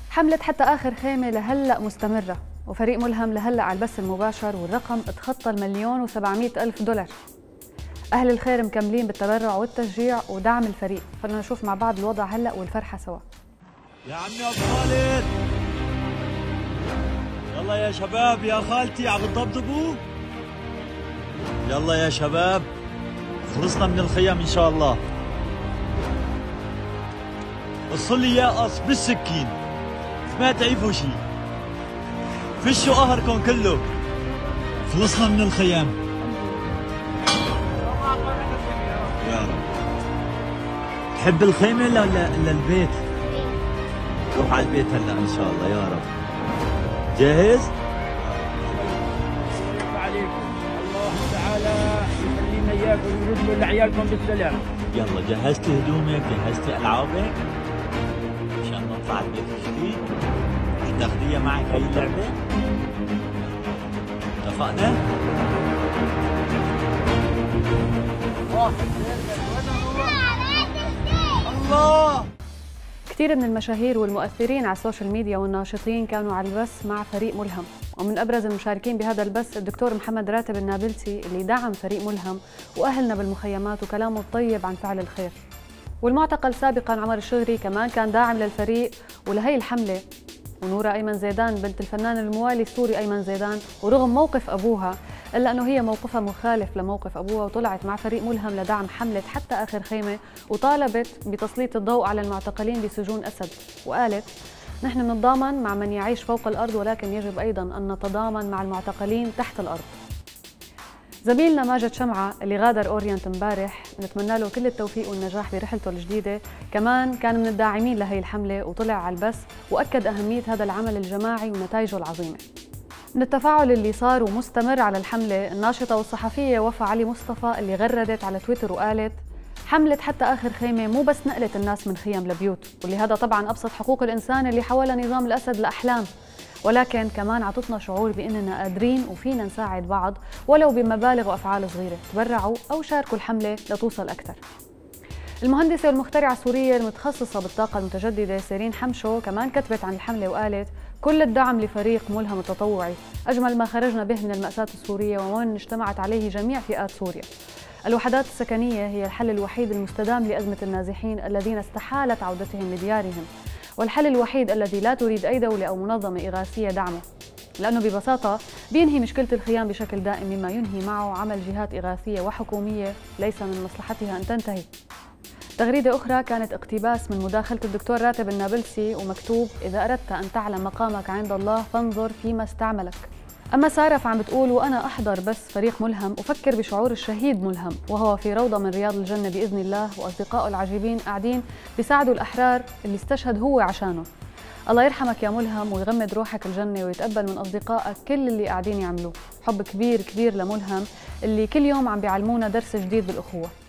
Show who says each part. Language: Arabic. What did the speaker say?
Speaker 1: حملة حتى آخر خيمة لهلأ مستمرة، وفريق ملهم لهلأ على البث المباشر، والرقم اتخطى $1,700,000. أهل الخير مكملين بالتبرع والتشجيع ودعم الفريق. خلونا نشوف مع بعض الوضع هلأ والفرحة سوا.
Speaker 2: يا عمي أبو خالد، يلا يا شباب، يا خالتي عم تضبضبوا؟ يلا يا شباب، خلصنا من الخيام إن شاء الله. قصوا لي يا قص بالسكين، ما تعيفوا شي، فشوا قهركم كله. خلصنا من الخيام يا رب. تحب الخيمة ولا البيت؟ روح على البيت هلا ان شاء الله يا رب. جاهز؟
Speaker 3: عليكم الله تعالى يخلينا اياكم ويردوا لعيالكم بالسلام.
Speaker 2: يلا جهزتي هدومك؟ جهزتي العابك؟ مشان نطلع البيت الجديد؟ رح تاخذيها معك هي اللعبة؟ اتفقنا؟ الله!
Speaker 1: كثير من المشاهير والمؤثرين على السوشيال ميديا والناشطين كانوا على البث مع فريق ملهم، ومن أبرز المشاركين بهذا البث الدكتور محمد راتب النابلسي اللي دعم فريق ملهم وأهلنا بالمخيمات وكلامه الطيب عن فعل الخير. والمعتقل سابقا عمر الشغري كمان كان داعم للفريق ولهي الحملة. ونورة أيمن زيدان بنت الفنان الموالي السوري أيمن زيدان، ورغم موقف أبوها إلا أنه هي موقفها مخالف لموقف أبوها، وطلعت مع فريق ملهم لدعم حملة حتى آخر خيمة، وطالبت بتسليط الضوء على المعتقلين بسجون أسد، وقالت: نحن نتضامن مع من يعيش فوق الأرض، ولكن يجب أيضاً أن نتضامن مع المعتقلين تحت الأرض. زميلنا ماجد شمعة اللي غادر أورينت امبارح نتمنى له كل التوفيق والنجاح برحلته الجديدة، كمان كان من الداعمين لهي الحملة وطلع على البث وأكد أهمية هذا العمل الجماعي ونتائجه العظيمة. من التفاعل اللي صار ومستمر على الحملة، الناشطة والصحفية وفاء علي مصطفى اللي غردت على تويتر وقالت: حملة حتى آخر خيمة مو بس نقلت الناس من خيم لبيوت، واللي هذا طبعاً أبسط حقوق الإنسان اللي حولها نظام الأسد لأحلام، ولكن كمان عطتنا شعور بأننا قادرين وفينا نساعد بعض ولو بمبالغ وأفعال صغيرة. تبرعوا أو شاركوا الحملة لتوصل أكثر. المهندسة والمخترعة السورية المتخصصة بالطاقة المتجددة سيرين حمشو كمان كتبت عن الحملة وقالت: كل الدعم لفريق ملهم التطوعي، أجمل ما خرجنا به من المأساة السورية ومن اجتمعت عليه جميع فئات سوريا. الوحدات السكنية هي الحل الوحيد المستدام لأزمة النازحين الذين استحالت عودتهم لديارهم، والحل الوحيد الذي لا تريد أي دولة أو منظمة إغاثية دعمه، لأنه ببساطة بينهي مشكلة الخيام بشكل دائم، مما ينهي معه عمل جهات إغاثية وحكومية ليس من مصلحتها أن تنتهي. تغريدة أخرى كانت اقتباس من مداخلة الدكتور راتب النابلسي ومكتوب: إذا أردت أن تعلم مقامك عند الله فانظر فيما استعملك. أما سارة فعم بتقول: وأنا أحضر بس فريق ملهم أفكر بشعور الشهيد ملهم وهو في روضة من رياض الجنة بإذن الله، وأصدقائه العجيبين قاعدين بيساعدوا الأحرار اللي استشهد هو عشانه. الله يرحمك يا ملهم ويغمد روحك الجنة ويتقبل من أصدقائك كل اللي قاعدين يعملوه. حب كبير كبير لملهم اللي كل يوم عم بيعلمونا درس جديد بالأخوة.